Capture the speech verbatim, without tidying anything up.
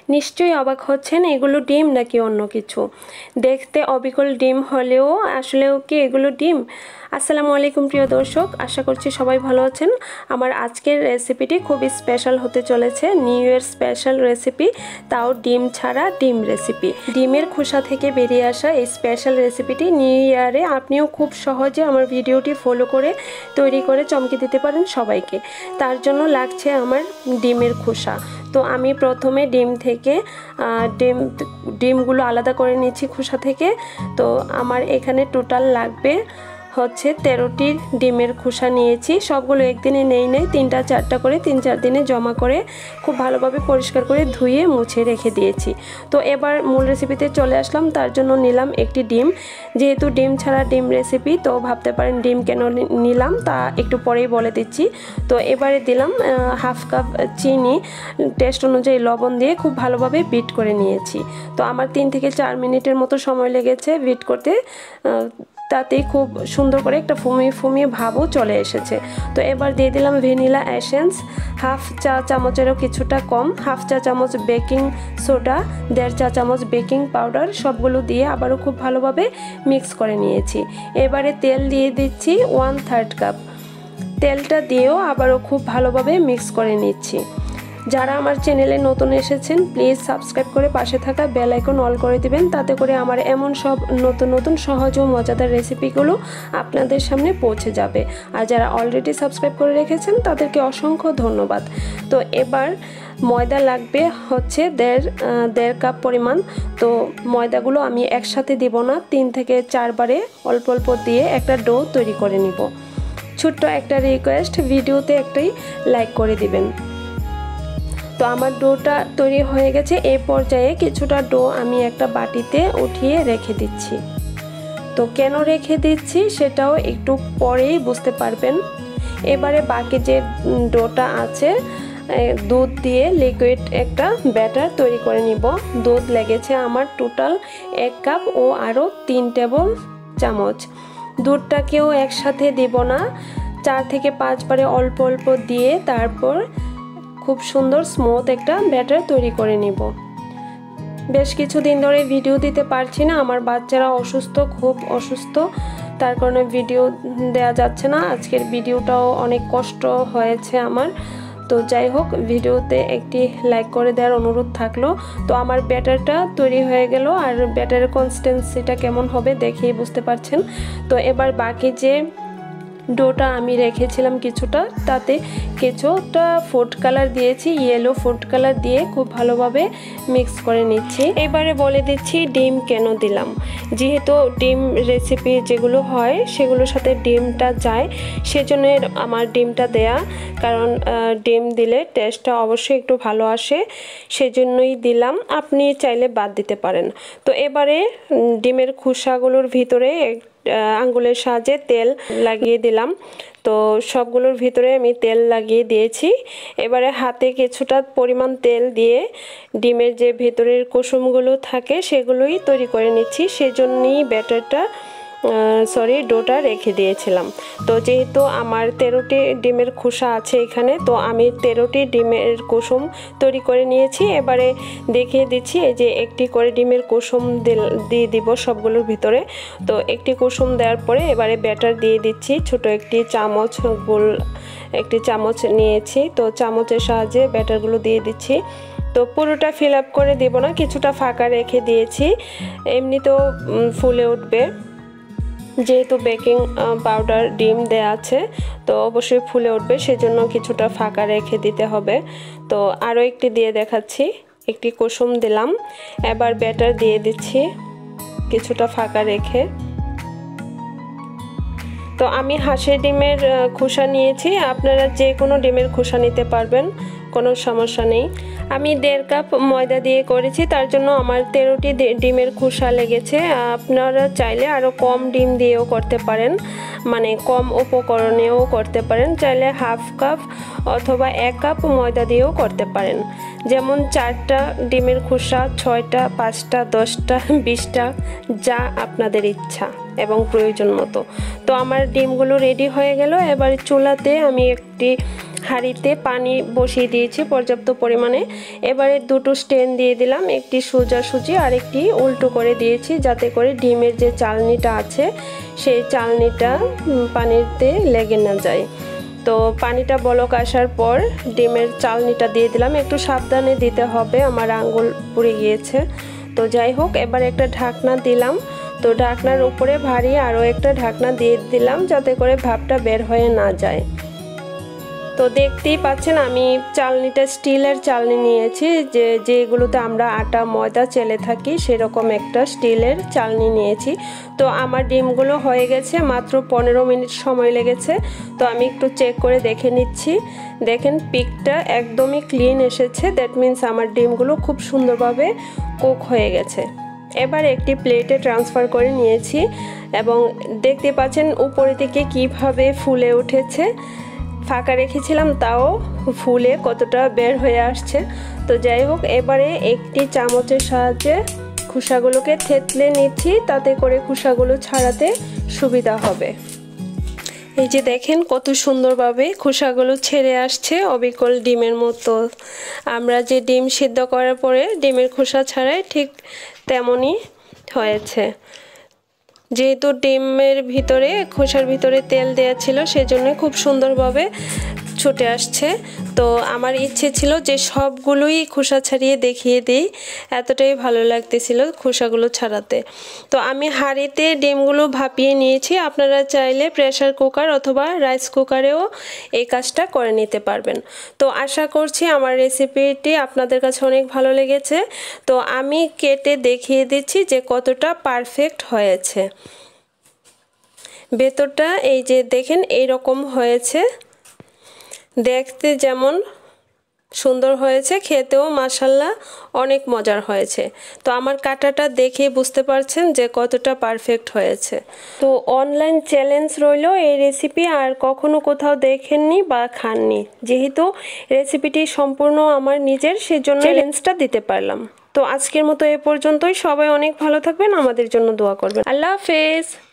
নিশ্চয়ই অবাক হচ্ছেন এগুলো ডিম নাকি অন্য কিছু। দেখতে অবিকল ডিম হলেও আসলেও কি এগুলো ডিম? আসসালামু আলাইকুম প্রিয় দর্শক, আশা করছি সবাই ভালো আছেন। আমার আজকের রেসিপিটি খুবই স্পেশাল হতে চলেছে, নিউ ইয়ার স্পেশাল রেসিপি, তাও ডিম ছাড়া ডিম রেসিপি। ডিমের খোসা থেকে বেরিয়ে আসা এই স্পেশাল রেসিপিটি নিউ ইয়ারে আপনিও খুব সহজে আমার ভিডিওটি ফলো করে তৈরি করে চমকে দিতে পারেন সবাইকে। তার জন্য লাগছে আমার ডিমের খোসা। তো আমি প্রথমে ডিম থেকে ডিম ডিমগুলো আলাদা করে নিচ্ছি খোসা থেকে। তো আমার এখানে টোটাল লাগবে হচ্ছে তেরোটি ডিমের খোসা নিয়েছি। সবগুলো একদিনে নেই নেই তিনটা চারটা করে তিন চার দিনে জমা করে খুব ভালোভাবে পরিষ্কার করে ধুয়ে মুছে রেখে দিয়েছি। তো এবার মূল রেসিপিতে চলে আসলাম। তার জন্য নিলাম একটি ডিম। যেহেতু ডিম ছাড়া ডিম রেসিপি, তো ভাবতে পারেন ডিম কেন নিলাম তা একটু পরেই বলে দিচ্ছি। তো এবারে দিলাম হাফ কাপ চিনি, টেস্ট অনুযায়ী লবণ দিয়ে খুব ভালোভাবে বিট করে নিয়েছি। তো আমার তিন থেকে চার মিনিটের মতো সময় লেগেছে বিট করতে। তাতেই খুব সুন্দর করে একটা ফুমিয়ে ফুমিয়ে ভাবও চলে এসেছে। তো এবার দিয়ে দিলাম ভ্যানিলা এসেন্স, হাফ চা চামচেরও কিছুটা কম, হাফ চা চামচ বেকিং সোডা, দেড় চা চামচ বেকিং পাউডার, সবগুলো দিয়ে আবারও খুব ভালোভাবে মিক্স করে নিয়েছি। এবারে তেল দিয়ে দিচ্ছি ওয়ান থার্ড কাপ। তেলটা দিয়েও আবারও খুব ভালোভাবে মিক্স করে নিচ্ছি। যারা আমার চ্যানেলে নতুন এসেছেন প্লিজ সাবস্ক্রাইব করে পাশে থাকা বেল আইকন অল করে দিবেন, তাতে করে আমার এমন সব নতুন নতুন সহজ ও মজাদার রেসিপিগুলো আপনাদের সামনে পৌঁছে যাবে। আর যারা অলরেডি সাবস্ক্রাইব করে রেখেছেন তাদেরকে অসংখ্য ধন্যবাদ। তো এবার ময়দা লাগবে হচ্ছে দেড় দেড় কাপ পরিমাণ। তো ময়দাগুলো আমি একসাথে দিব না, তিন থেকে চারবারে অল্প অল্প দিয়ে একটা ডো তৈরি করে নিব। ছোট্ট একটা রিকোয়েস্ট, ভিডিওতে একটাই লাইক করে দিবেন। তো আমার ডোটা তৈরি হয়ে গেছে। এই পর্যায়ে কিছুটা ডো আমি একটা বাটিতে উঠিয়ে রেখে দিচ্ছি। তো কেন রেখে দিচ্ছি সেটাও একটু পরেই বুঝতে পারবেন। এবারে বাকি যে ডোটা আছে দুধ দিয়ে লিকুইড একটা ব্যাটার তৈরি করে নিব। দুধ লেগেছে আমার টোটাল এক কাপ ও আরও তিন টেবিল চামচ। দুধটাকেও একসাথে দিব না, চার থেকে পাঁচবারে অল্প অল্প দিয়ে তারপর খুব সুন্দর স্মুথ একটা ব্যাটার তৈরি করে নিব। বেশ কিছুদিন ধরে ভিডিও দিতে পারছি না, আমার বাচ্চারা অসুস্থ, খুব অসুস্থ, তার কারণে ভিডিও দেওয়া যাচ্ছে না। আজকের ভিডিওটাও অনেক কষ্ট হয়েছে আমার। তো যাই হোক, ভিডিওতে একটি লাইক করে দেওয়ার অনুরোধ থাকলো। তো আমার ব্যাটারটা তৈরি হয়ে গেল, আর ব্যাটারের কনসিস্টেন্সিটা কেমন হবে দেখেই বুঝতে পারছেন। তো এবার বাকি যে ডোটা আমি রেখেছিলাম কিছুটা, তাতে কিছুটা ফুড কালার দিয়েছি, ইয়েলো ফুড কালার দিয়ে খুব ভালোভাবে মিক্স করে নিচ্ছি। এবারে বলে দিচ্ছি ডিম কেন দিলাম। যেহেতু ডিম রেসিপি যেগুলো হয় সেগুলোর সাথে ডিমটা যায়, সেজন্য আমার ডিমটা দেয়া। কারণ ডিম দিলে টেস্টটা অবশ্যই একটু ভালো আসে, সেজন্যই দিলাম। আপনি চাইলে বাদ দিতে পারেন। তো এবারে ডিমের খোসাগুলোর ভিতরে আঙ্গুলের সাহায্যে তেল লাগিয়ে দিলাম। তো সবগুলোর ভিতরে আমি তেল লাগিয়ে দিয়েছি। এবারে হাতে কিছুটা পরিমাণ তেল দিয়ে ডিমের যে ভেতরের কুসুমগুলো থাকে সেগুলোই তৈরি করে নিচ্ছি। সেজন্যই ব্যাটারটা সরি ডোটা রেখে দিয়েছিলাম। তো যেহেতু আমার তেরোটি ডিমের খোসা আছে এখানে, তো আমি তেরোটি ডিমের কুসুম তৈরি করে নিয়েছি। এবারে দেখিয়ে দিচ্ছি, এই যে একটি করে ডিমের কুসুম দিয়ে দিব সবগুলোর ভিতরে। তো একটি কুসুম দেওয়ার পরে এবারে ব্যাটার দিয়ে দিচ্ছি। ছোট একটি চামচ গোল একটি চামচ নিয়েছি, তো চামচের সাহায্যে ব্যাটারগুলো দিয়ে দিচ্ছি। তো পুরোটা ফিল আপ করে দেব না, কিছুটা ফাঁকা রেখে দিয়েছি, এমনিতেও ফুলে উঠবে। যেহেতু বেকিং পাউডার ডিম দেয়া আছে, তো অবশ্যই ফুলে উঠবে, সেজন্য কিছুটা ফাঁকা রেখে দিতে হবে। তো আরও একটি দিয়ে দেখাচ্ছি, একটি কুসুম দিলাম। এবার ব্যাটার দিয়ে দিচ্ছি কিছুটা ফাঁকা রেখে। তো আমি হাঁসের ডিমের খোসা নিয়েছি, আপনারা যে কোনো ডিমের খোসা নিতে পারবেন, কোনো সমস্যা নেই। আমি দেড় কাপ ময়দা দিয়ে করেছি, তার জন্য আমার তেরোটি ডিমের খোসা লেগেছে। আপনারা চাইলে আরও কম ডিম দিয়েও করতে পারেন, মানে কম উপকরণেও করতে পারেন। চাইলে হাফ কাপ অথবা এক কাপ ময়দা দিয়েও করতে পারেন। যেমন চারটা ডিমের খোসা, ছয়টা, পাঁচটা, দশটা, বিশটা, যা আপনাদের ইচ্ছা এবং প্রয়োজন মতো। তো আমার ডিমগুলো রেডি হয়ে গেল। এবার চুলাতে আমি একটি হাঁড়িতে পানি বসিয়ে দিয়েছি পর্যাপ্ত পরিমাণে। এবারে দুটো স্ট্যান্ড দিয়ে দিলাম, একটি সোজাসুজি আর একটি উল্টো করে দিয়েছি, যাতে করে ডিমের যে চালনিটা আছে সেই চালনিটা পানিতে লেগে না যায়। তো পানিটা বলক আসার পর ডিমের চালনিটা দিয়ে দিলাম, একটু সাবধানে দিতে হবে, আমার আঙ্গুল পুড়ে গিয়েছে। তো যাই হোক, এবার একটা ঢাকনা দিলাম। তো ঢাকনার উপরে ভারী আরও একটা ঢাকনা দিয়ে দিলাম, যাতে করে ভাপটা বের হয়ে না যায়। তো দেখতেই পাচ্ছেন আমি চালনিটা স্টিলের চালনি নিয়েছি, যে যেগুলোতে আমরা আটা ময়দা চেলে থাকি সেরকম একটা স্টিলের চালনি নিয়েছি। তো আমার ডিমগুলো হয়ে গেছে, মাত্র পনেরো মিনিট সময় লেগেছে। তো আমি একটু চেক করে দেখে নিচ্ছি। দেখেন পিকটা একদমই ক্লিন এসেছে, দ্যাট মিন্স আমার ডিমগুলো খুব সুন্দরভাবে কুক হয়ে গেছে। এবার একটি প্লেটে ট্রান্সফার করে নিয়েছি এবং দেখতে পাচ্ছেন উপরে থেকে কিভাবে ফুলে উঠেছে। ফাঁকা রেখেছিলাম তাও ফুলে কতটা বের হয়ে আসছে। তো যাই হোক, এবারে একটি চামচের সাহায্যে খোসাগুলোকে থেতলে নিচ্ছি, তাতে করে খোসাগুলো ছাড়াতে সুবিধা হবে। এই যে দেখেন কত সুন্দরভাবে খোসাগুলো ছেড়ে আসছে, অবিকল ডিমের মতো। আমরা যে ডিম সিদ্ধ করার পরে ডিমের খোসা ছাড়াই ঠিক তেমনই হয়েছে। যেহেতু ডিমের ভিতরে খোসার ভিতরে তেল দেওয়া ছিল, সেজন্য খুব সুন্দরভাবে ছুটে আসছে। তো আমার ইচ্ছে ছিল যে সবগুলোই খোসা ছাড়িয়ে দেখিয়ে দিই, এতটাই ভালো লাগতেছিল খোসাগুলো ছাড়াতে। তো আমি হাঁড়িতে ডিমগুলো ভাপিয়ে নিয়েছি। আপনারা চাইলে প্রেসার কুকার অথবা রাইস কুকারেও এই কাজটা করে নিতে পারবেন। তো আশা করছি আমার রেসিপিটি আপনাদের কাছে অনেক ভালো লেগেছে। তো আমি কেটে দেখিয়ে দিচ্ছি যে কতটা পারফেক্ট হয়েছে। ভেতরটা এই যে দেখেন এইরকম হয়েছে, দেখতে যেমন সুন্দর হয়েছে, খেতেও মাশাআল্লাহ অনেক মজার হয়েছে। তো আমার কাটাটা দেখে বুঝতে পারছেন যে কতটা পারফেক্ট হয়েছে। তো অনলাইন চ্যালেঞ্জ রইল, এই রেসিপি আর কখনো কোথাও দেখেননি বা খাননি। যেহেতু রেসিপিটি সম্পূর্ণ আমার নিজের, সেজন্য চ্যালেঞ্জটা দিতে পারলাম। তো আজকের মতো এ পর্যন্তই। সবাই অনেক ভালো থাকবেন, আমাদের জন্য দোয়া করবেন। আল্লাহ হাফেজ।